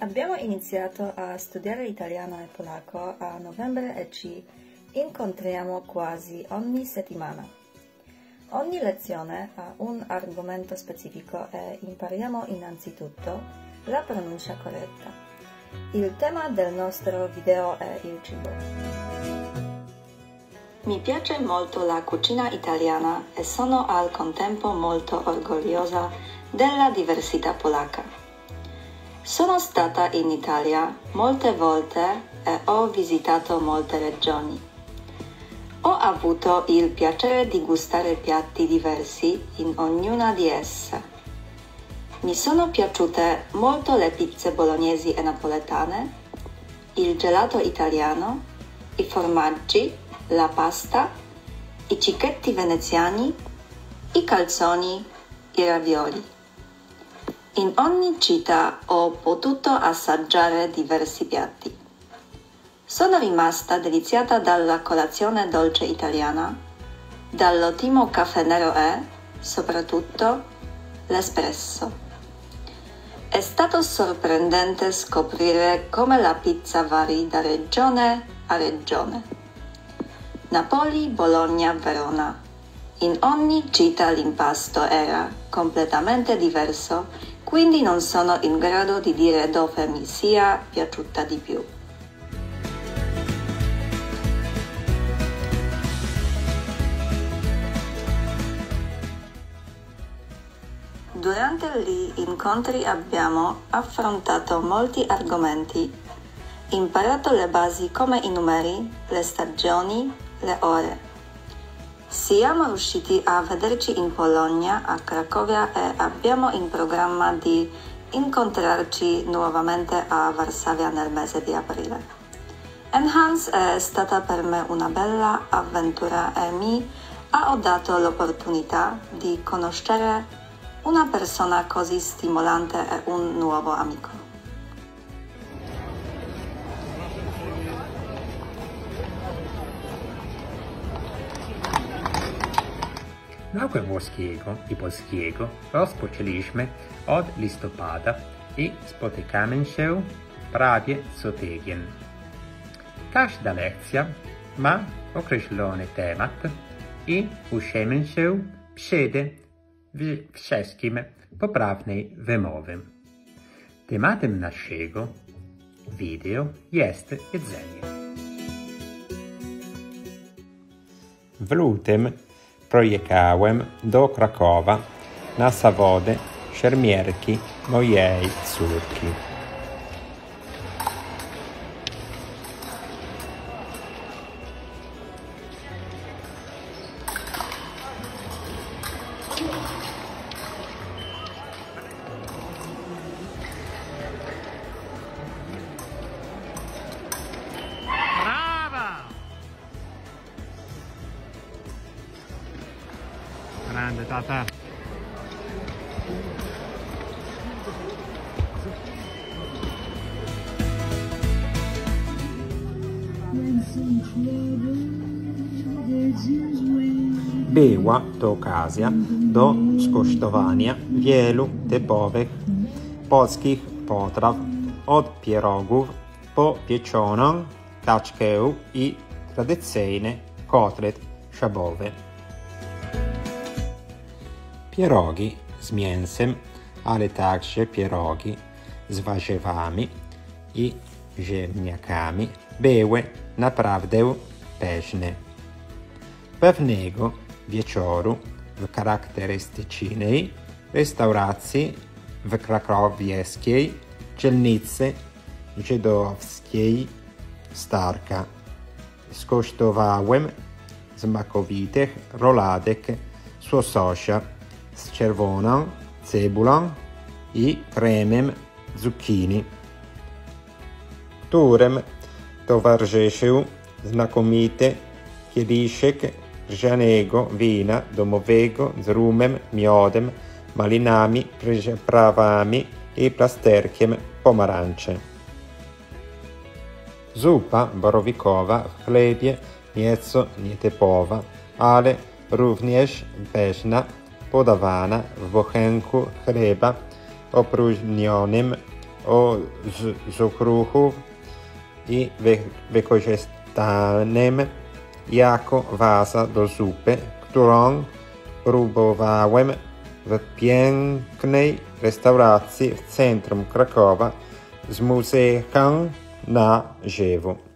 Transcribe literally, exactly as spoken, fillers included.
Abbiamo iniziato a studiare italiano e polacco a novembre e ci incontriamo quasi ogni settimana. Ogni lezione ha un argomento specifico e impariamo innanzitutto la pronuncia corretta. Il tema del nostro video è il cibo. Mi piace molto la cucina italiana e sono al contempo molto orgogliosa della diversità polacca. Sono stata in Italia molte volte e ho visitato molte regioni. Ho avuto il piacere di gustare piatti diversi in ognuna di esse. Mi sono piaciute molto le pizze bolognesi e napoletane, il gelato italiano, i formaggi, la pasta, i cicchetti veneziani, i calzoni, i ravioli. In ogni città ho potuto assaggiare diversi piatti. Sono rimasta deliziata dalla colazione dolce italiana, dall'ottimo caffè nero e, soprattutto, l'espresso. È stato sorprendente scoprire come la pizza vari da regione a regione. Napoli, Bologna, Verona. In ogni città l'impasto era completamente diverso, quindi non sono in grado di dire dove mi sia piaciuta di più. Durante gli incontri abbiamo affrontato molti argomenti, imparato le basi come i numeri, le stagioni, le ore. Siamo riusciti a vederci in Polonia, a Cracovia e abbiamo in programma di incontrarci nuovamente a Varsavia nel mese di aprile. Enhance è stata per me una bella avventura e mi ha dato l'opportunità di conoscere una persona così stimolante e un nuovo amico. Naukę włoskiego i polskiego rozpoczęliśmy od listopada i spotykamy się prawie co tydzień. Każda lekcja ma określony temat i uczymy się przede wszystkim poprawnej wymowy. Tematem naszego wideo jest jedzenie. W lutym pojechałem do Krakowa na zawody szermierki mojej córki. Grande tata. Była to okazja do skosztowania wielu typowych polskich potraw, od pierogów po pieczoną kaczkę i tradycyjny kotlet schabowy. Pierogi z mięsem, ale także pierogi z warzywami i ziemniakami były naprawdę pyszne. Pewnego wieczoru w charakterystycznej restauracji w krakowskiej dzielnicy żydowskiej Starka skosztowałem smakowitych roladek z łososia z czerwoną cebulą i kremem zucchini, którym towarzyszył znakomity kieliszek grzanego wina domowego z rumem, miodem, malinami, przyprawami i plasterkiem pomarańczy. Zupa borowikowa w chlebie nieco nietypowa, ale również pyszna, podawana w bochenku chleba opróżnionym o z, z okruchów i wy, wykorzystanym jako waza do zupy, którą próbowałem w pięknej restauracji w centrum Krakowa z muzyką na żywo.